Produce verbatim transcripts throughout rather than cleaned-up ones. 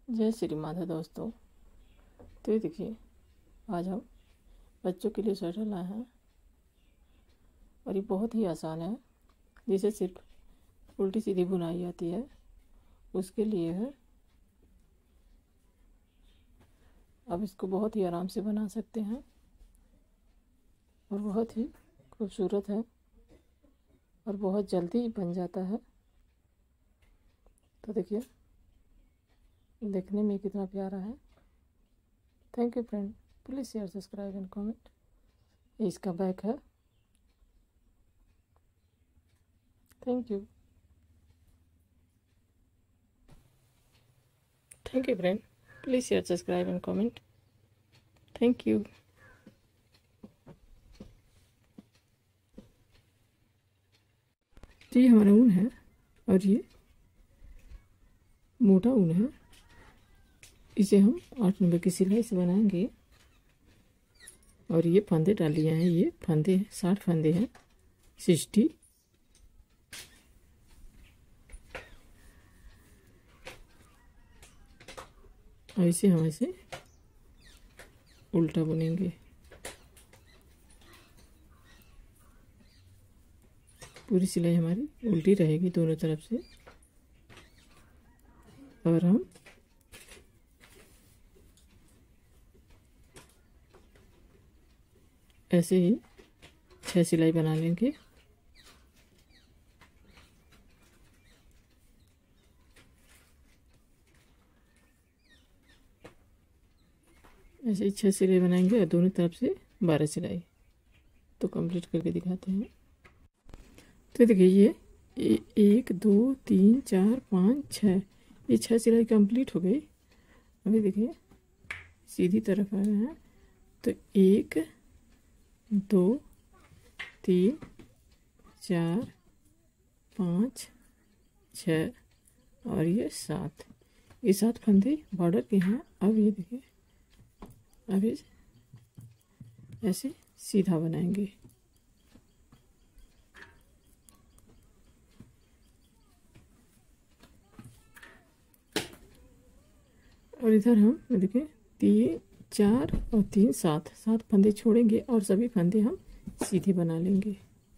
जय श्री माता दोस्तों। तो ये देखिए, आज हम बच्चों के लिए स्वेटर लाए हैं और ये बहुत ही आसान है। जिसे सिर्फ उल्टी सीधी बुनाई आती है उसके लिए है। अब इसको बहुत ही आराम से बना सकते हैं और बहुत ही खूबसूरत है और बहुत जल्दी बन जाता है। तो देखिए, देखने में कितना प्यारा है। Thank you friend, please share, subscribe and comment. इसका बैक है। Thank you thank you friend, please share, subscribe and comment. Thank you. तो ये हमारा ऊन है और ये मोटा ऊन है। इसे हम आठ नंबर की सिलाई से बनाएंगे। और ये फंदे डाल लिए हैं, ये फंदे हैं, साठ फंदे हैं, सिक्सटी। और इसे हम ऐसे उल्टा बुनेंगे। पूरी सिलाई हमारी उल्टी रहेगी दोनों तरफ से। और हम ऐसे ही छह सिलाई बना लेंगे। ऐसे ही छह सिलाई बनाएंगे और दोनों तरफ से बारह सिलाई। तो कंप्लीट करके दिखाते हैं। तो देखिए, ये ए, एक दो तीन चार पाँच छः, ये छह सिलाई कंप्लीट हो गई। अभी देखिए सीधी तरफ आ रहे हैं। तो एक दो तीन चार पाँच छः और ये सात, ये सात फंदे बॉर्डर के हैं। अब ये देखिए, अभी ऐसे सीधा बनाएंगे। और इधर हम देखिए तीन चार और तीन सात, सात फंदे छोड़ेंगे और सभी फंदे हम सीधे बना लेंगे।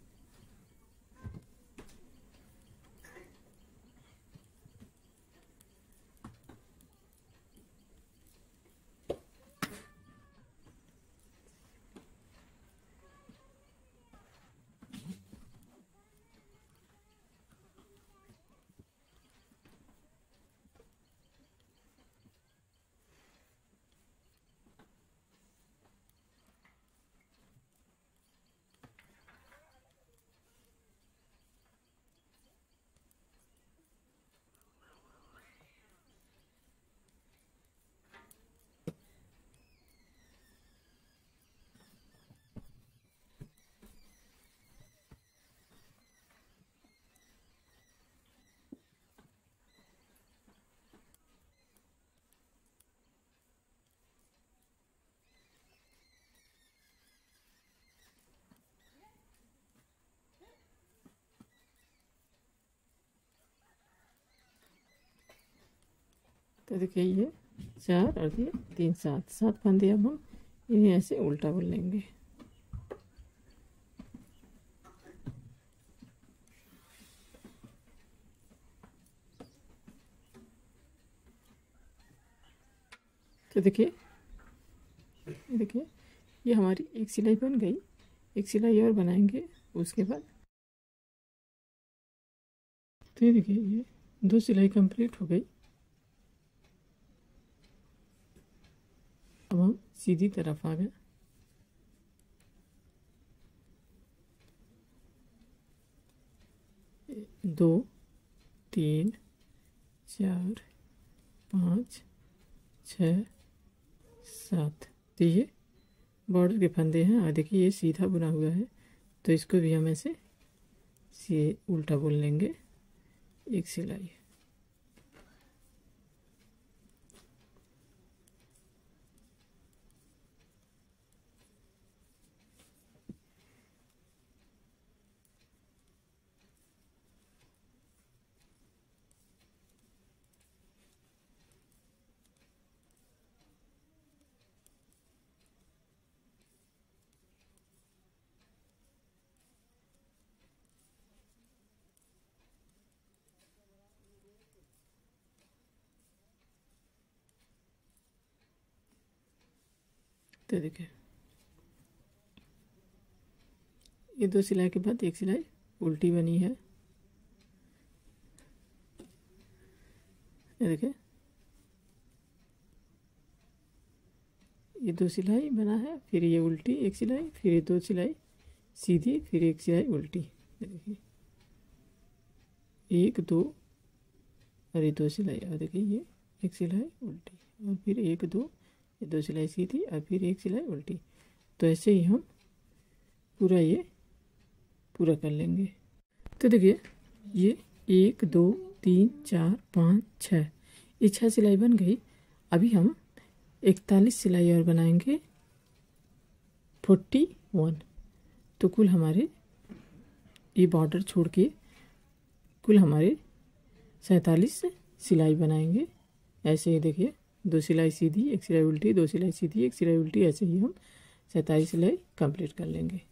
तो देखिए, ये चार और ये तीन, सात, सात फंदे अब हम इन्हें ऐसे उल्टा बुन लेंगे। तो देखिए देखिए ये हमारी एक सिलाई बन गई। एक सिलाई और बनाएंगे उसके बाद। तो ये देखिए, ये दो सिलाई कंप्लीट हो गई। अब हम सीधी तरफ आ गए। दो तीन चार पाँच छः सात, तो ये बॉर्डर के फंदे हैं। और देखिए ये सीधा बुना हुआ है, तो इसको भी हम ऐसे से उल्टा बुन लेंगे एक सिलाई। तो देखिए ये दो सिलाई के बाद एक सिलाई उल्टी बनी है। ये देखिए ये दो सिलाई बना है, फिर ये उल्टी एक सिलाई, फिर ये दो सिलाई सीधी, फिर एक सिलाई उल्टी। देखिए एक दो और ये दो सिलाई, और देखिए ये एक सिलाई उल्टी, और फिर एक दो, ये दो सिलाई सीधी और फिर एक सिलाई उल्टी। तो ऐसे ही हम पूरा ये पूरा कर लेंगे। तो देखिए ये एक दो तीन चार पाँच छः, ये छः सिलाई बन गई। अभी हम इकतालीस सिलाई और बनाएंगे, फोर्टी वन। तो कुल हमारे ये बॉर्डर छोड़ के कुल हमारे सैंतालीस सिलाई बनाएंगे। ऐसे ही देखिए दो सिलाई सीधी, एक सिलाई उल्टी, दो सिलाई सीधी, एक सिलाई उल्टी, ऐसे ही हम सैंतालीस सिलाई कंप्लीट कर लेंगे।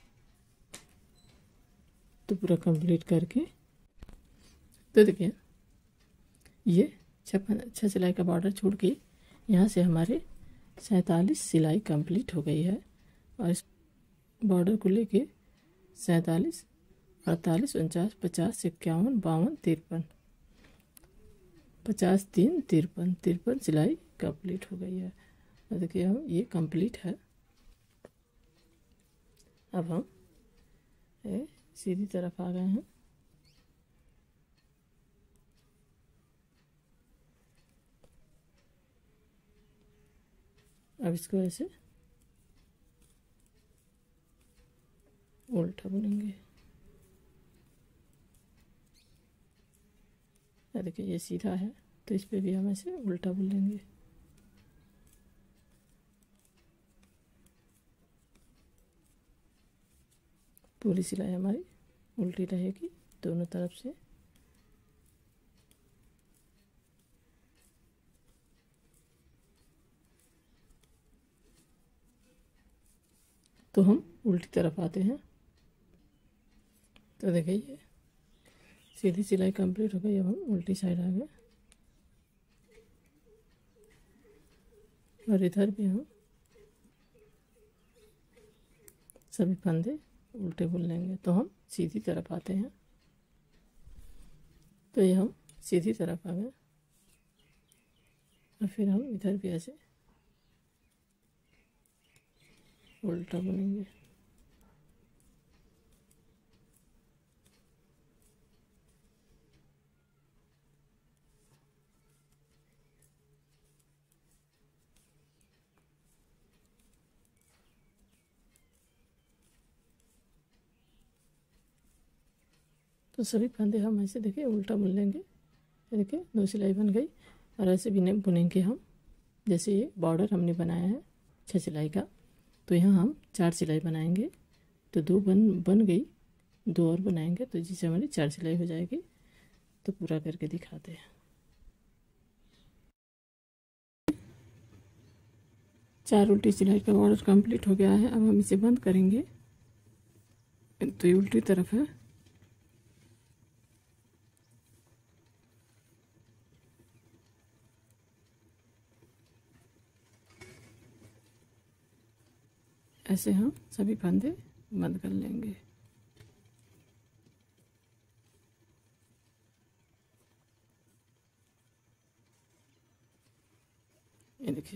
तो पूरा कंप्लीट करके तो देखिए ये छप्पन छः सिलाई का बॉर्डर छोड़ के यहाँ से हमारे सैंतालीस सिलाई कंप्लीट हो गई है। और इस बॉर्डर को लेके सैंतालीस, अड़तालीस, उनचास, पचास, इक्यावन, बावन, तिरपन, पचास, तीन, तिरपन, तिरपन सिलाई कंप्लीट हो गई है। और देखिए हम ये कंप्लीट है। अब हम ये सीधी तरफ आ गए हैं। अब इसको ऐसे उल्टा बुनेंगे। देखिए ये सीधा है तो इस पे भी हम ऐसे उल्टा बुनेंगे। पूरी सिलाई हमारी उल्टी रहेगी दोनों तरफ से। तो हम उल्टी तरफ आते हैं। तो देखिए ये सीधी सिलाई कंप्लीट हो गई। अब हम उल्टी साइड आ गए और इधर भी हम सभी फंदे उल्टे बुन लेंगे। तो हम सीधी तरफ आते हैं। तो ये हम सीधी तरफ आ गए और फिर हम इधर भी ऐसे उल्टा बुनेंगे। तो सभी फंदे हम ऐसे देखिए उल्टा बुन लेंगे। देखिए दो सिलाई बन गई और ऐसे भी नहीं बुनेंगे हम। जैसे ये बॉर्डर हमने बनाया है छः सिलाई का, तो यहाँ हम चार सिलाई बनाएंगे। तो दो बन बन गई, दो और बनाएंगे तो जिससे हमारी चार सिलाई हो जाएगी। तो पूरा करके दिखाते हैं। चार उल्टी सिलाई का बॉर्डर कंप्लीट हो गया है। अब हम इसे बंद करेंगे। तो ये उल्टी तरफ है। ऐसे हम सभी फंदे बंद कर लेंगे। ये देखिए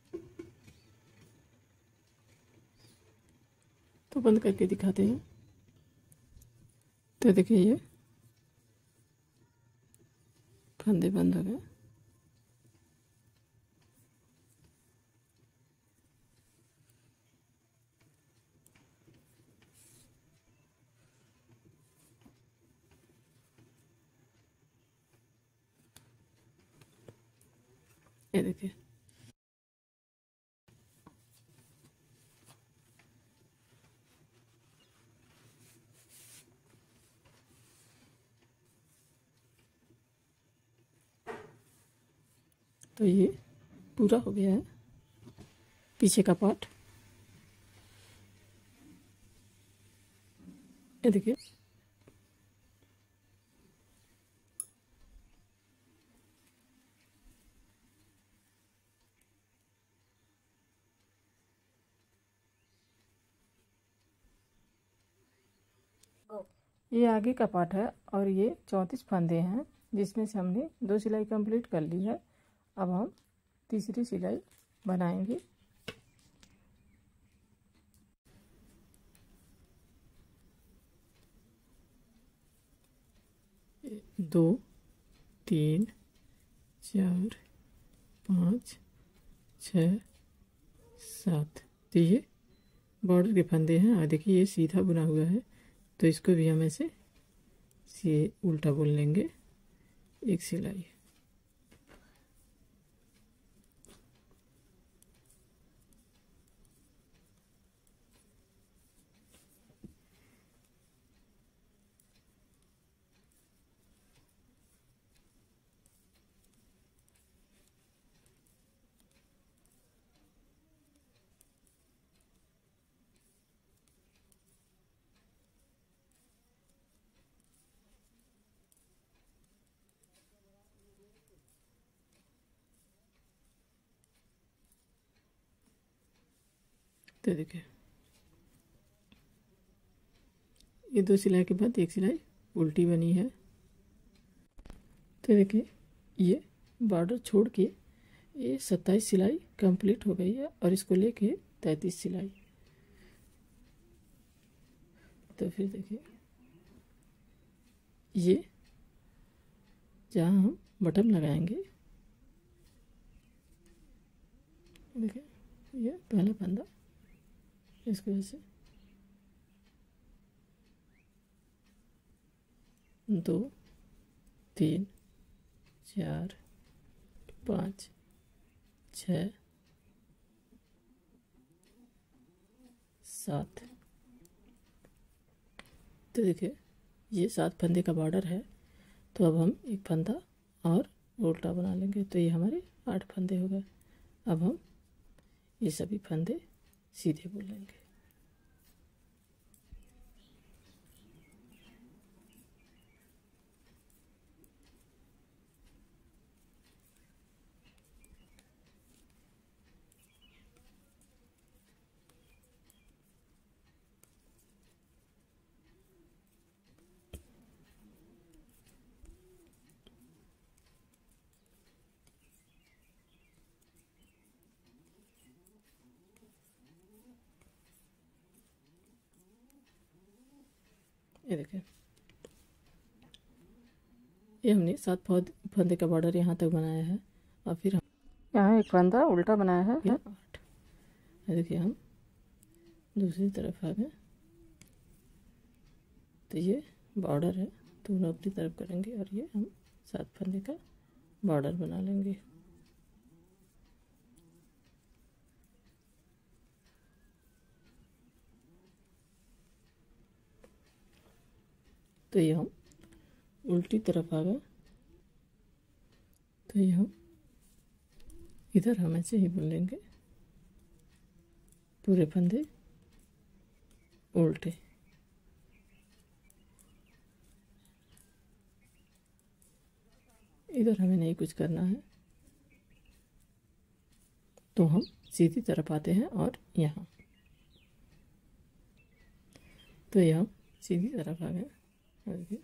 तो बंद करके दिखाते हैं। तो देखिए ये फंदे बंद हो गए। ये देखिए तो ये पूरा हो गया है पीछे का पार्ट। ये देखिए ये आगे का पार्ट है और ये चौंतीस फंदे हैं, जिसमें से हमने दो सिलाई कंप्लीट कर ली है। अब हम तीसरी सिलाई बनाएंगे। दो, तीन, चार, पाँच, छः, सात। तो ये बॉर्डर के फंदे हैं और देखिए ये सीधा बुना हुआ है, तो इसको भी हम ऐसे ये उल्टा बुन लेंगे एक सिलाई। तो देखिए ये दो सिलाई के बाद एक सिलाई उल्टी बनी है। तो देखिए ये बॉर्डर छोड़ के ये सत्ताईस सिलाई कंप्लीट हो गई है और इसको लेके तैंतीस सिलाई। तो फिर देखिए ये जहाँ हम बटन लगाएंगे, देखिए ये पहला फंदा, इसको ऐसे दो, तीन, चार, पाँच, छः, सात। तो देखिए ये सात फंदे का बॉर्डर है, तो अब हम एक फंदा और उल्टा बना लेंगे, तो ये हमारे आठ फंदे हो गए। अब हम ये सभी फंदे सीधे बुन लेंगे। ये देखिए ये हमने सात फंदे का बॉर्डर यहाँ तक बनाया है और फिर हम यहाँ एक फंदा उल्टा बनाया है, फिर आठ। देखिए हम दूसरी तरफ आ गए, तो ये बॉर्डर है, दोनों अपनी तरफ करेंगे और ये हम सात फंदे का बॉर्डर बना लेंगे। तो ये हम उल्टी तरफ आ गए, तो ये हम इधर हम ऐसे ही बुन लेंगे पूरे फंदे उल्टे। इधर हमें नहीं कुछ करना है, तो हम सीधी तरफ आते हैं और यहाँ, तो ये हम सीधी तरफ आ गए। देखिए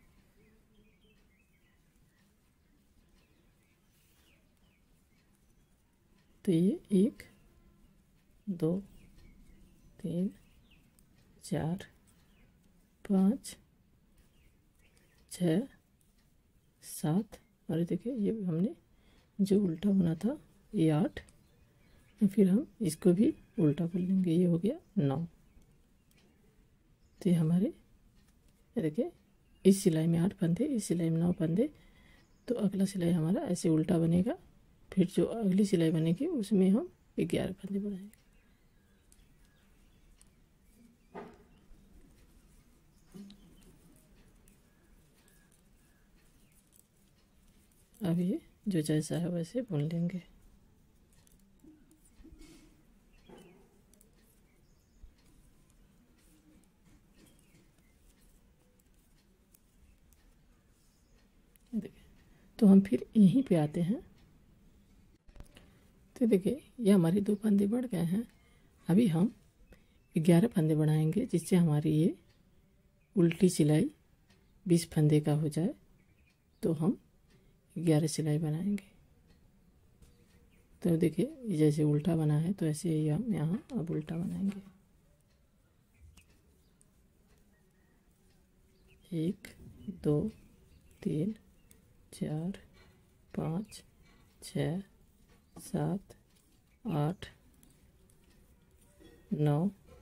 तो ये एक, दो, तीन, चार, पाँच, छः, सात और देखिए ये हमने जो उल्टा बुना था ये आठ, तो फिर हम इसको भी उल्टा बुन लेंगे, ये हो गया नौ। तो ये हमारे देखिए इस सिलाई में आठ फंदे, इस सिलाई में नौ फंदे, तो अगला सिलाई हमारा ऐसे उल्टा बनेगा, फिर जो अगली सिलाई बनेगी उसमें हम ग्यारह फंदे बनाएंगे। अब ये जो जैसा है वैसे बुन लेंगे। देखिए तो हम फिर यहीं पे आते हैं, तो देखिए ये हमारे दो फंदे बढ़ गए हैं। अभी हम ग्यारह फंदे बनाएंगे, जिससे हमारी ये उल्टी सिलाई बीस फंदे का हो जाए तो हम ग्यारह सिलाई बनाएंगे। तो देखिए जैसे उल्टा बना है तो ऐसे ही हम यहाँ अब उल्टा बनाएंगे। एक दो तीन चार पाँच छः सात आठ नौ,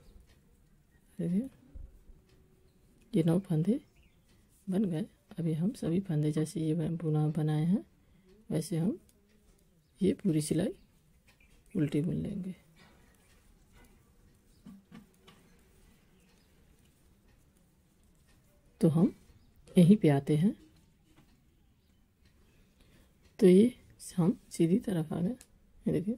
ये नौ फंदे बन गए। अभी हम सभी फंदे जैसे ये बुना बनाए हैं वैसे हम ये पूरी सिलाई उल्टी बुन लेंगे। तो हम यहीं पे आते हैं। तो ये हम सीधी तरफ आ गए, ये देखिए।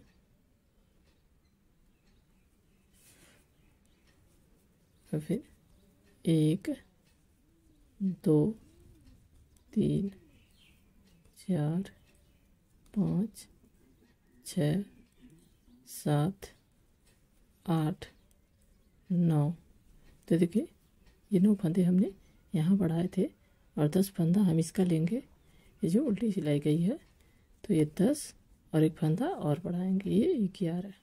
और फिर एक दो तीन चार पाँच छः सात आठ नौ। तो देखिए ये नौ फंदे हमने यहाँ बढ़ाए थे और दस फंदा हम इसका लेंगे, ये जो उल्टी सिलाई गई है। तो ये दस और एक फंदा और बढ़ाएंगे, ये ग्यारह।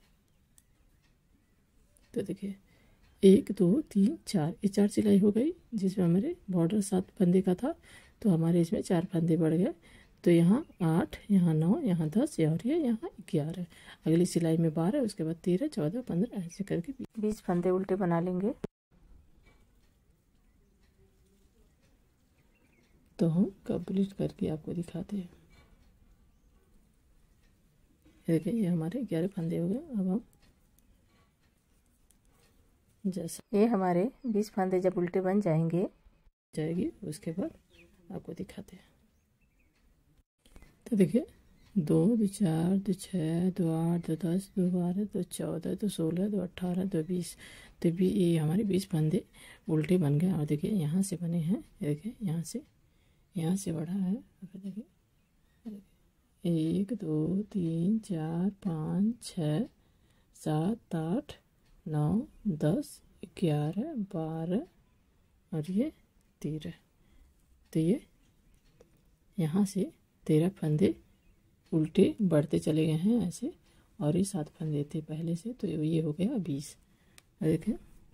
तो देखिए एक दो तीन चार, ये चार सिलाई हो गई जिसमें हमारे बॉर्डर सात फंदे का था तो हमारे इसमें चार फंदे बढ़ गए। तो यहाँ आठ, यहाँ नौ, यहाँ दस और ये यहाँ ग्यारह। अगली सिलाई में बारह, उसके बाद तेरह चौदह पंद्रह ऐसे करके बीस फंदे उल्टे बना लेंगे। तो हम कंप्लीट करके आपको दिखाते हैं। देखिए ये हमारे ग्यारह फंदे हो गए। अब हम जैसे ये हमारे बीस फंदे जब उल्टे बन जाएंगे जाएगी उसके बाद आपको दिखाते हैं। तो देखिए दो दो चार दो छः दो आठ दो दस दो बारह दो चौदह दो सोलह दो अट्ठारह दो बीस। तो भी ये हमारे बीस फंदे उल्टे बन गए। और देखिए यहाँ से बने हैं, देखिए यहाँ से यहाँ से बढ़ा है। फिर देखिए एक दो तीन चार पाँच छः सात आठ नौ दस ग्यारह बारह और ये तेरह। तो ये यहाँ से तेरह फंदे उल्टे बढ़ते चले गए हैं ऐसे, और ये सात फंदे थे पहले से तो ये हो गया बीस। देखें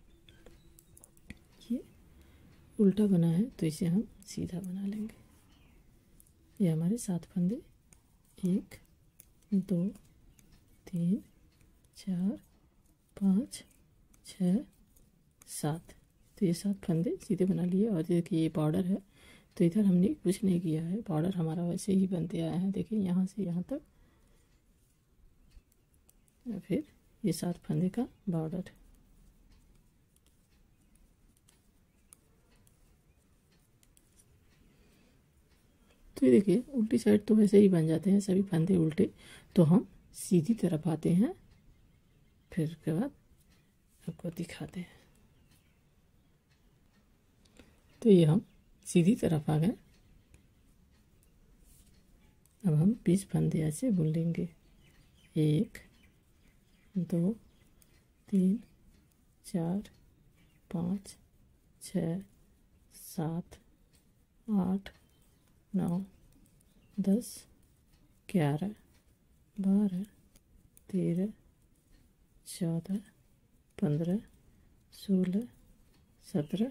ये उल्टा बना है तो इसे हम सीधा बना लेंगे। ये हमारे सात फंदे एक दो तीन चार पाँच छः सात। तो ये सात फंदे सीधे बना लिए। और देखिए ये बॉर्डर है तो इधर हमने कुछ नहीं किया है, बॉर्डर हमारा वैसे ही बनते आया है। देखिए यहाँ से यहाँ तक, फिर ये सात फंदे का बॉर्डर। तो ये देखिए उल्टी साइड तो वैसे ही बन जाते हैं सभी फंदे उल्टे। तो हम सीधी तरफ आते हैं, फिर उसके बाद आपको दिखाते हैं। तो ये हम सीधी तरफ आ गए। अब हम बीस फंदे ऐसे बुन लेंगे। एक दो तीन चार पाँच छः सात आठ नौ दस ग्यारह बारह तेरह चौदह पंद्रह सोलह सत्रह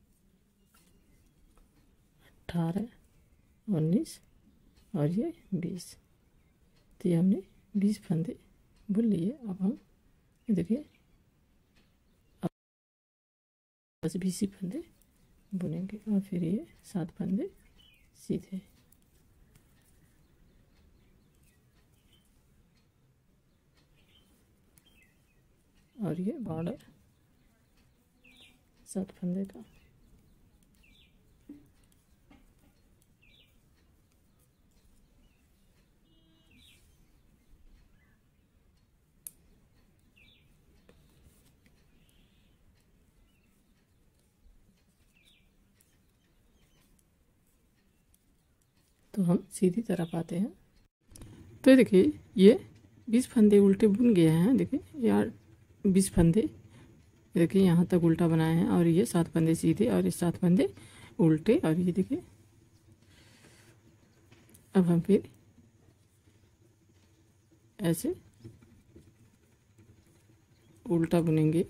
अठारह उन्नीस और ये बीस। तो ये हमने बीस फंदे बुन लिए। अब हम देखिए अब बस बीस ही फंदे बुनेंगे और फिर ये सात फंदे सीधे। और ये बॉर्डर सात फंदे का। तो हम सीधी तरफ आते हैं। तो देखिए ये बीस फंदे उल्टे बुन गए हैं। देखिए यार बीस फंदे देखिए यहाँ तक उल्टा बनाए हैं और ये सात फंदे सीधे और ये सात फंदे उल्टे। और ये देखिए अब हम फिर ऐसे उल्टा बुनेंगे।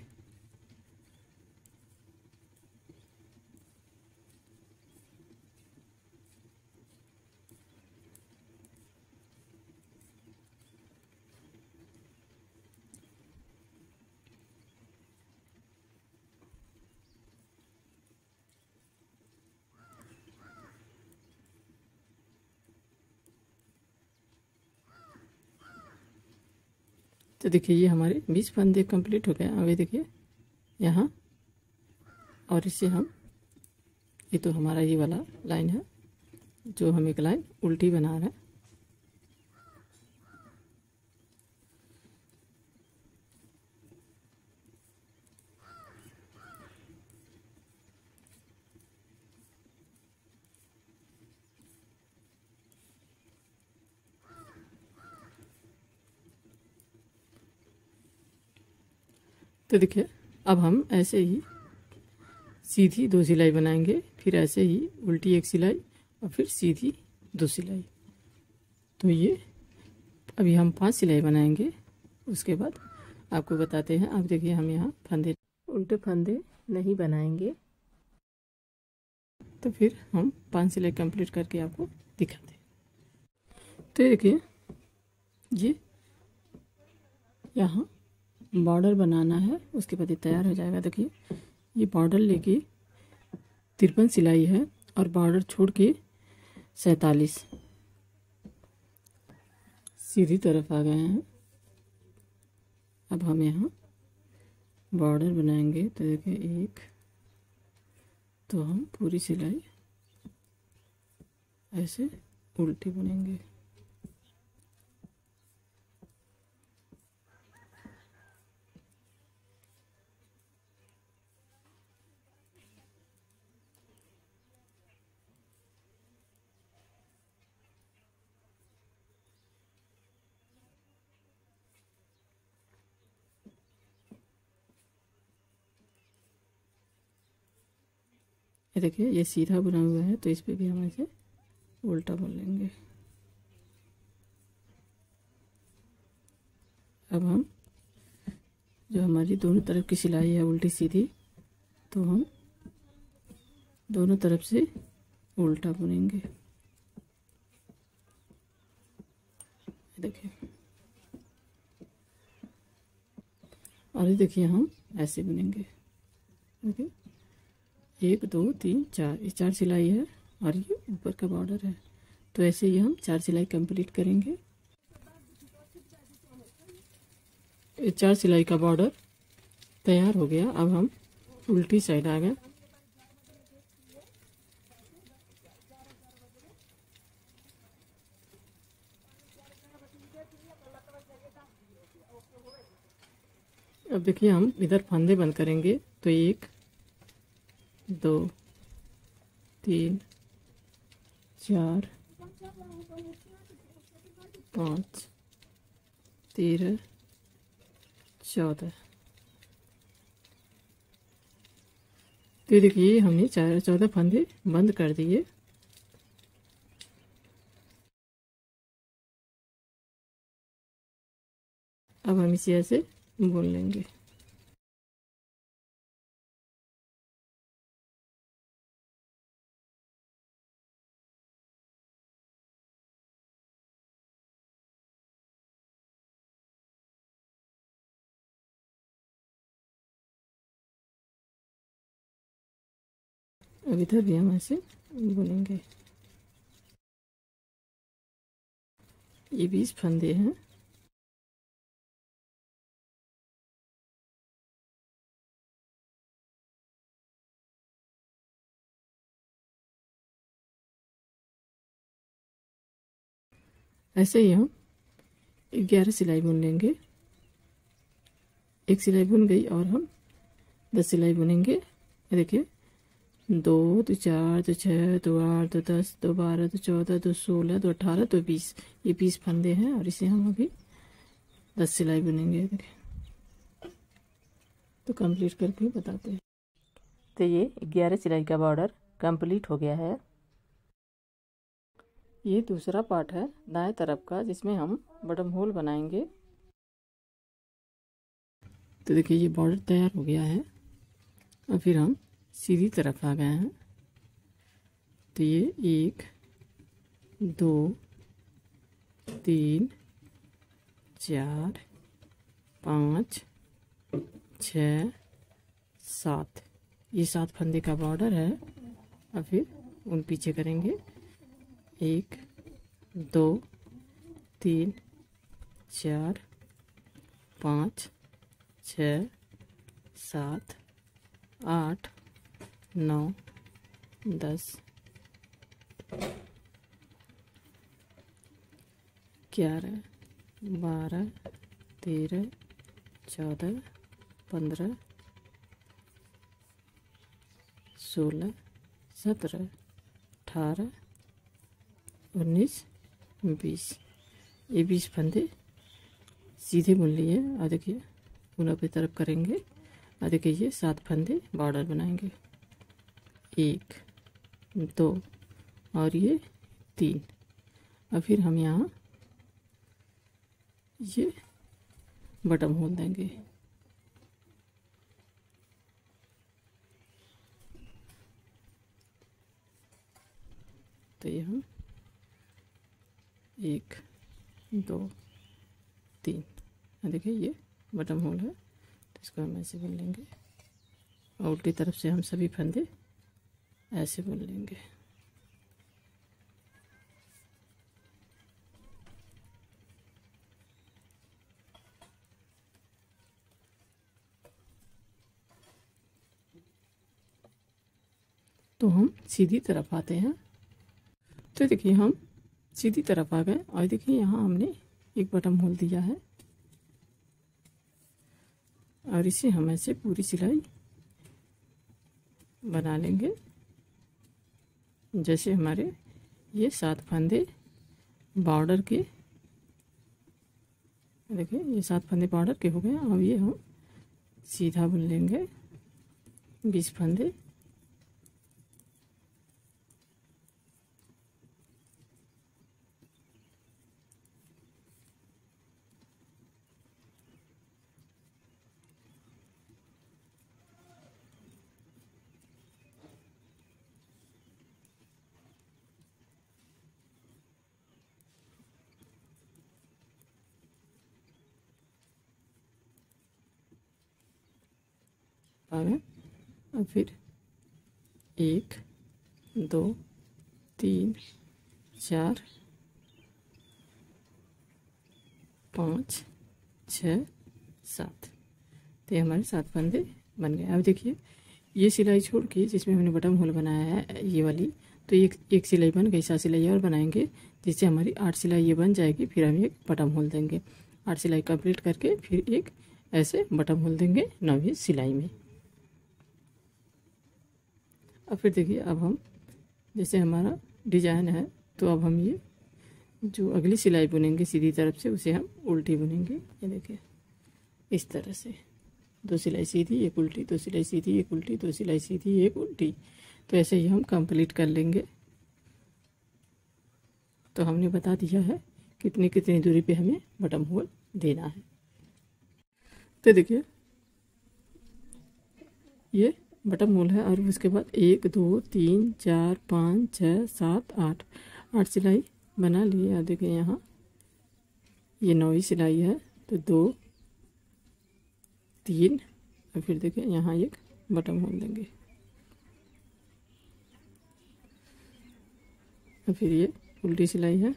तो देखिए ये हमारे बीस फंदे कंप्लीट हो गए। अब ये देखिए यहाँ और इससे हम, ये तो हमारा ये वाला लाइन है जो हम एक लाइन उल्टी बना रहे हैं। तो देखिए अब हम ऐसे ही सीधी दो सिलाई बनाएंगे, फिर ऐसे ही उल्टी एक सिलाई और फिर सीधी दो सिलाई। तो ये अभी हम पांच सिलाई बनाएंगे, उसके बाद आपको बताते हैं। अब देखिए हम यहाँ फंदे उल्टे फंदे नहीं बनाएंगे, तो फिर हम पांच सिलाई कंप्लीट करके आपको दिखाते हैं। तो देखिए ये यहाँ बॉर्डर बनाना है, उसके बाद ये तैयार हो जाएगा। देखिए ये बॉर्डर लेके तिरपन सिलाई है और बॉर्डर छोड़ के सैंतालीस सीधी तरफ आ गए हैं। अब हम यहाँ बॉर्डर बनाएंगे। तो देखिए एक, तो हम पूरी सिलाई ऐसे उल्टी बुनेंगे। ये देखिए ये सीधा बुना हुआ है, तो इस पे भी हम ऐसे उल्टा बुन लेंगे। अब हम जो हमारी दोनों तरफ की सिलाई है उल्टी सीधी, तो हम दोनों तरफ से उल्टा बुनेंगे। देखिए और ये देखिए हम ऐसे बुनेंगे। देखिए एक दो तीन चार, ये चार सिलाई है और ये ऊपर का बॉर्डर है। तो ऐसे ही हम चार सिलाई कंप्लीट करेंगे। ये चार सिलाई का बॉर्डर तैयार हो गया। अब हम उल्टी साइड आ गए। अब देखिए हम इधर फंदे बंद करेंगे। तो एक दो तीन चार पाँच तेरह चौदह। तो देखिए हमने चार चौदह फंदे बंद कर दिए। अब हम इसे ऐसे बुन लेंगे। अब इधर भी हम ऐसे बुनेंगे। ये बीस फंदे हैं। ऐसे ही हम ग्यारह सिलाई बुन लेंगे। एक सिलाई बुन गई और हम दस सिलाई बुनेंगे। देखिए दो तो चार तो छः तो आठ तो दस तो बारह तो चौदह तो सोलह तो अठारह तो बीस, ये बीस फंदे हैं और इसे हम अभी दस सिलाई बुनेंगे। देखिए तो कंप्लीट करके बताते हैं। तो ये ग्यारह सिलाई का बॉर्डर कंप्लीट हो गया है। ये दूसरा पार्ट है दाएं तरफ का, जिसमें हम बटन होल बनाएंगे। तो देखिए ये बॉर्डर तैयार हो गया है और फिर हम सीधी तरफ आ गए हैं। तो ये एक दो तीन चार पाँच छः सात, ये सात फंदे का बॉर्डर है। और फिर उन पीछे करेंगे एक दो तीन चार पाँच छः सात आठ नौ दस ग्यारह बारह तेरह चौदह पंद्रह सोलह सत्रह अठारह उन्नीस बीस, ये बीस फंदे सीधे बुन लिए। और देखिए उन की तरफ करेंगे और देखिए ये सात फंदे बॉर्डर बनाएंगे, एक दो और ये तीन। और फिर हम यहाँ ये बटन होल देंगे। तो यहाँ एक दो तीन, देखिए ये बटन होल है। तो इसको हम ऐसे बुन लेंगे और उल्टी तरफ से हम सभी फंदे ऐसे बुन लेंगे। तो हम सीधी तरफ आते हैं। तो देखिए हम सीधी तरफ आ गए और देखिए यहाँ हमने एक बटन होल दिया है और इसे हम ऐसे पूरी सिलाई बना लेंगे। जैसे हमारे ये सात फंदे बॉर्डर के, देखिए ये सात फंदे बॉर्डर के हो गए। अब ये हम सीधा बुन लेंगे बीस फंदे। आ गए और फिर एक दो तीन चार पाँच छः सात, तो ये हमारे सात फंदे बन गए। अब देखिए ये सिलाई छोड़ के जिसमें हमने बटन होल बनाया है ये वाली, तो एक एक सिलाई बन गई, सात सिलाई और बनाएंगे जिससे हमारी आठ सिलाई ये बन जाएगी। फिर हम एक बटन होल देंगे, आठ सिलाई कंप्लीट करके फिर एक ऐसे बटन होल देंगे नौवीं सिलाई में। अब फिर देखिए अब हम जैसे हमारा डिजाइन है, तो अब हम ये जो अगली सिलाई बुनेंगे सीधी तरफ से उसे हम उल्टी बुनेंगे। ये देखिए इस तरह से दो सिलाई सीधी एक उल्टी, दो सिलाई सीधी एक उल्टी, दो सिलाई सीधी एक उल्टी। तो ऐसे ही हम कंप्लीट कर लेंगे। तो हमने बता दिया है कितनी कितनी दूरी पे हमें बटन होल देना है। तो देखिए ये बटन होल है और उसके बाद एक दो तीन चार पाँच छः सात आठ, आठ सिलाई बना लिए। और देखिए यहाँ ये नौवीं सिलाई है, तो दो तीन और फिर देखिए यहाँ एक बटन होल देंगे। और फिर ये उल्टी सिलाई है,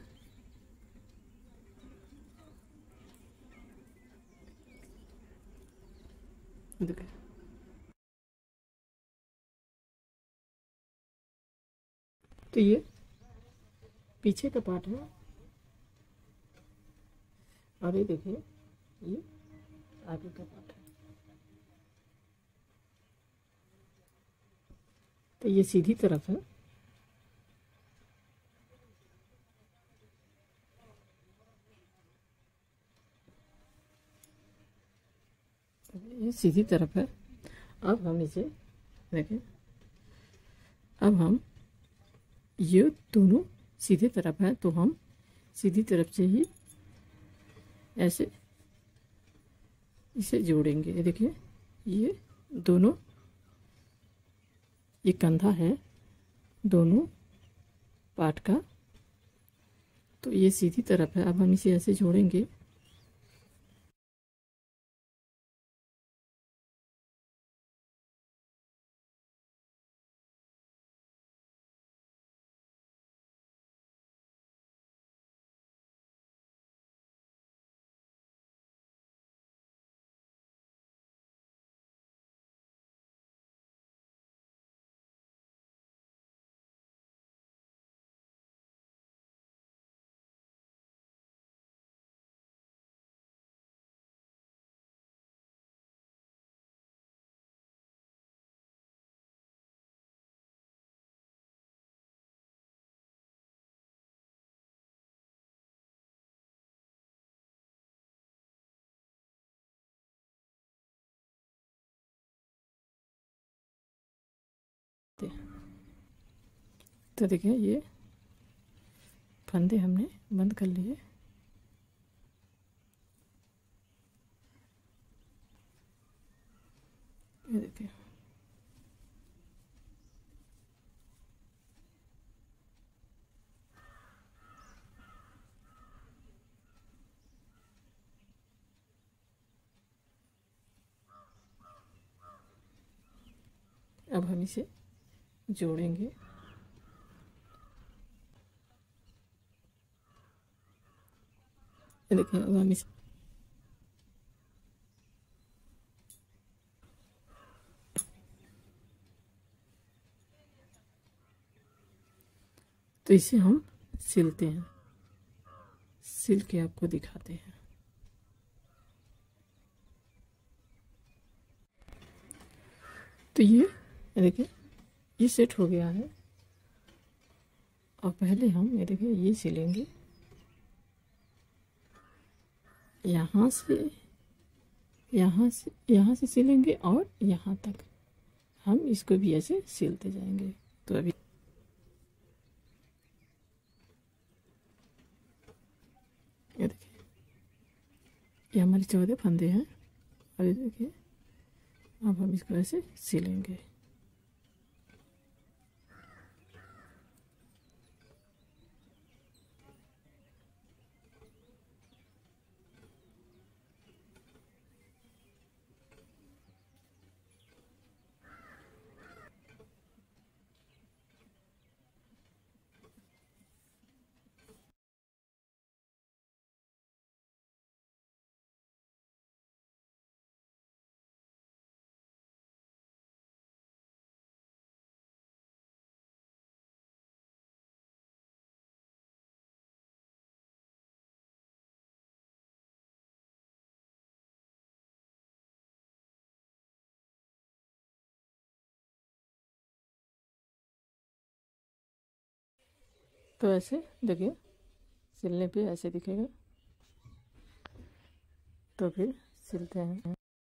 देखिए तो ये पीछे का पार्ट है और ये देखिए ये आगे का पार्ट है। तो ये सीधी तरफ है, ये सीधी तरफ है अब हम इसे देखें, अब हम ये दोनों सीधे तरफ हैं तो हम सीधी तरफ से ही ऐसे इसे जोड़ेंगे। ये देखिए, ये दोनों, ये कंधा है दोनों पार्ट का, तो ये सीधी तरफ है। अब हम इसे ऐसे जोड़ेंगे। तो देखिए, ये फंदे हमने बंद कर लिए। ये देखिए, अब हम इसे जोड़ेंगे। ये देखिए, अब हम इसे तो इसे हम सिलते हैं, सिल के आपको दिखाते हैं। तो ये देखिए, ये सेट हो गया है। और पहले हम ये देखिए ये सिलेंगे, यहाँ से यहाँ से यहाँ से सिलेंगे और यहाँ तक हम इसको भी ऐसे सिलते जाएंगे। तो अभी ये देखिए, ये हमारे चौदह फंदे हैं। और ये देखिए, अब हम इसको ऐसे सिलेंगे। तो ऐसे देखिए, सिलने पे ऐसे दिखेगा। तो फिर सिलते हैं।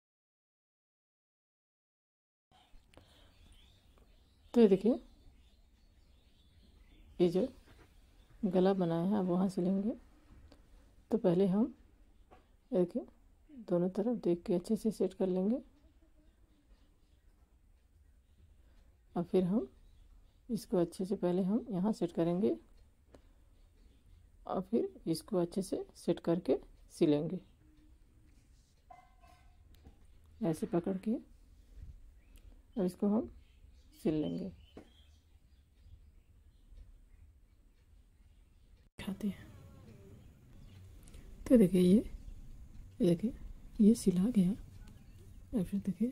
तो ये देखिए, ये जो गला बनाया है अब वहाँ सिलेंगे। तो पहले हम देखिए दोनों तरफ देख के अच्छे से सेट कर लेंगे। और फिर हम इसको अच्छे से पहले हम यहाँ सेट करेंगे और फिर इसको अच्छे से सेट करके सिलेंगे, ऐसे पकड़ के। और इसको हम सिल लेंगे, दिखाते हैं। तो देखिए, ये ये देखिए, ये सिला गया। और फिर देखिए,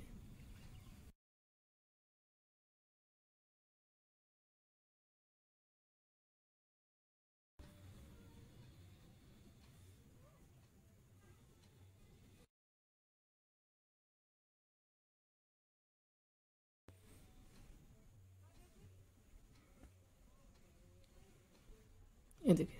ये देखिए,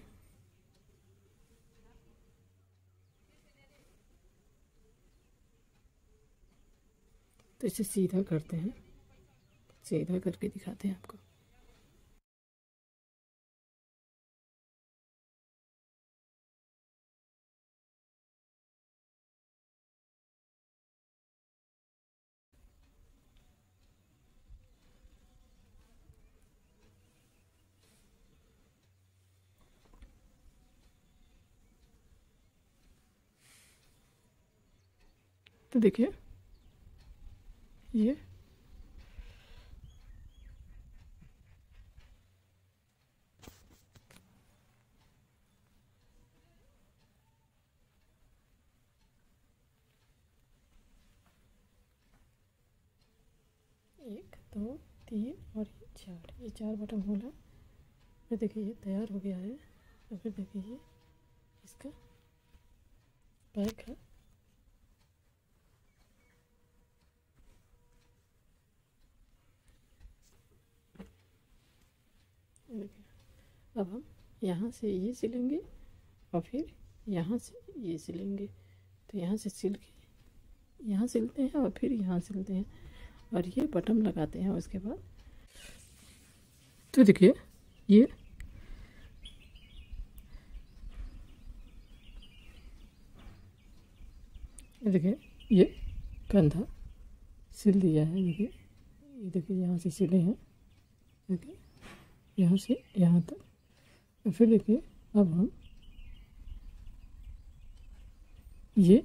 तो इसे सीधा करते हैं, सीधा करके दिखाते हैं आपको। तो देखिए ये एक दो तीन और ये चार, ये चार बटन होल है। फिर देखिए ये तैयार हो गया है। और फिर देखिए ये इसका बैक है। देखिए अब हम यहाँ से ये सिलेंगे और फिर यहाँ से ये सिलेंगे। तो यहाँ से सिल के यहाँ सिलते हैं और फिर यहाँ सिलते हैं और ये बटन लगाते हैं उसके बाद। तो देखिए ये देखिए ये कंधा सिल दिया है। देखिए ये देखिए यहाँ से सिले हैं, देखिए यहाँ से यहाँ तक। तो फिर देखिए अब हम ये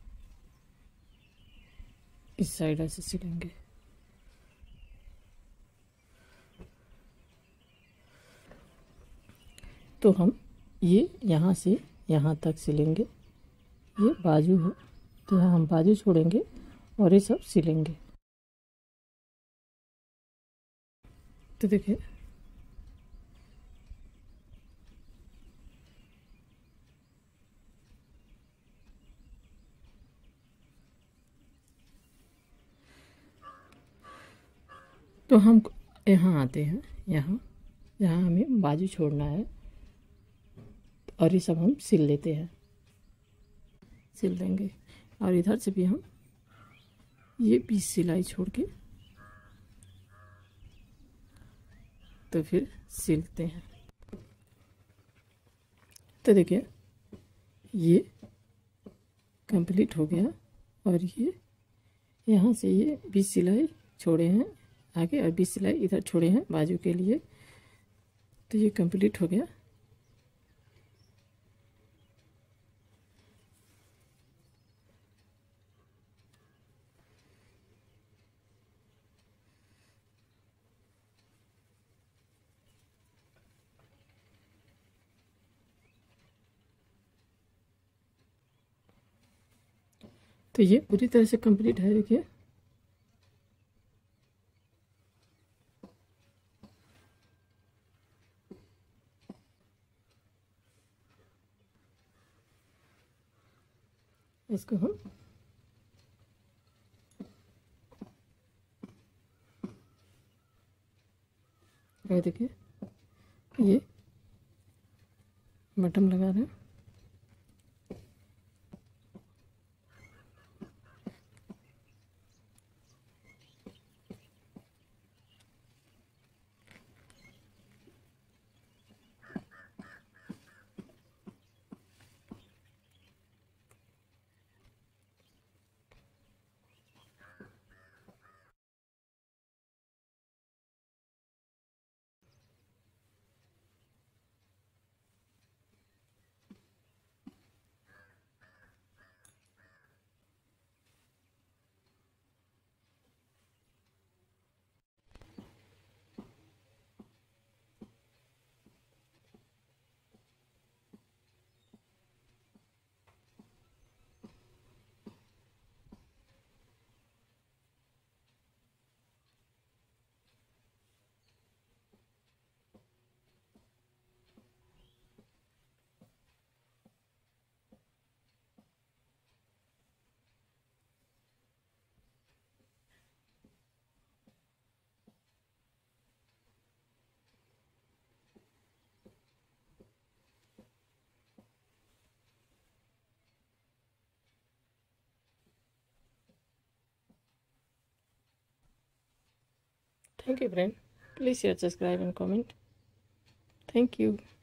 इस साइड ऐसे सिलेंगे। तो हम ये यहाँ से यहाँ तक सिलेंगे। ये बाजू है तो यहाँ हम बाजू छोड़ेंगे और ये सब सिलेंगे। तो देखिए तो हम यहाँ आते हैं, यहाँ यहाँ हमें बाजू छोड़ना है और ये सब हम सिल लेते हैं, सिल देंगे। और इधर से भी हम ये बीस सिलाई छोड़ के तो फिर सिलते हैं। तो देखिए ये कंप्लीट हो गया और ये यहाँ से ये बीस सिलाई छोड़े हैं आगे और बीस सिलाई इधर छोड़े हैं बाजू के लिए। तो ये कंप्लीट हो गया। तो ये पूरी तरह से कंप्लीट है। देखिए इसको हम ये देखिए ये बटन लगा रहे हैं। Thank you, friend. Please share, subscribe, and comment. Thank you.